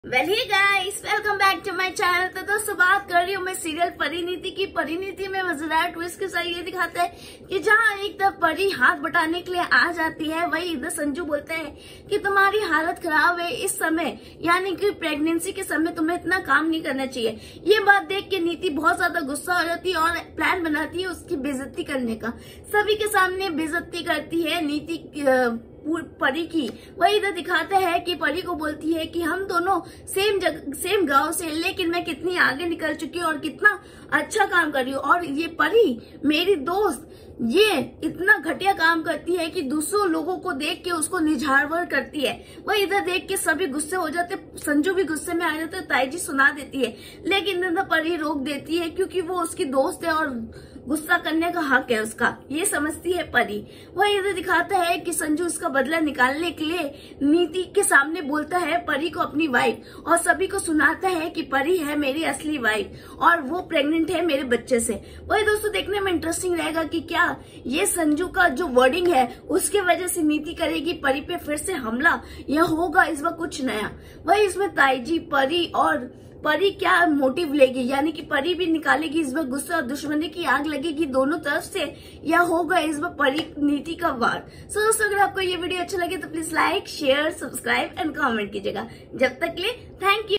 Hey guys, welcome back to my channel. तो दोस्तों बात कर रही हूँ मैं सीरियल परिणीति की। परिणीति में मजेदार ट्विस्ट के साथ ये दिखाता है कि जहाँ एक तरफ परी हाथ बटाने के लिए आ जाती है, वही इधर संजू बोलता है कि तुम्हारी हालत खराब है इस समय, यानी कि प्रेगनेंसी के समय तुम्हें इतना काम नहीं करना चाहिए। ये बात देख के नीति बहुत ज्यादा गुस्सा हो जाती है और प्लान बनाती है उसकी बेइज्जती करने का। सभी के सामने बेइज्जती करती है नीति परी की। वही इधर दिखाता है कि परी को बोलती है कि हम दोनों सेम गांव से, लेकिन मैं कितनी आगे निकल चुकी हूँ और कितना अच्छा काम कर रही हूँ, और ये परी मेरी दोस्त ये इतना घटिया काम करती है कि दूसरों लोगों को देख के उसको निझाड़वर करती है। वही इधर देख के सभी गुस्से हो जाते, संजू भी गुस्से में आ जाते, ताई जी सुना देती है, लेकिन इधर परी रोक देती है क्योंकि वो उसकी दोस्त है और गुस्सा करने का हक है उसका, ये समझती है परी। वही इधर दिखाता है कि संजू उसका बदला निकालने के लिए नीति के सामने बोलता है परी को अपनी वाइफ, और सभी को सुनाता है कि परी है मेरी असली वाइफ और वो प्रेग्नेंट है मेरे बच्चे से। वही दोस्तों देखने में इंटरेस्टिंग रहेगा कि क्या ये संजू का जो वर्डिंग है उसके वजह से नीति करेगी परी पे फिर से हमला, या होगा इस बार कुछ नया। वही इसमें ताई जी, परी और परी क्या मोटिव लेगी, यानी कि परी भी निकालेगी इस बार गुस्सा और दुश्मनी की आग लगेगी दोनों तरफ से, या होगा इस बार परी नीति का वार। सो दोस्तों अगर आपको ये वीडियो अच्छा लगे तो please like, share, subscribe and comment कीजिएगा। जब तक के लिए थैंक यू।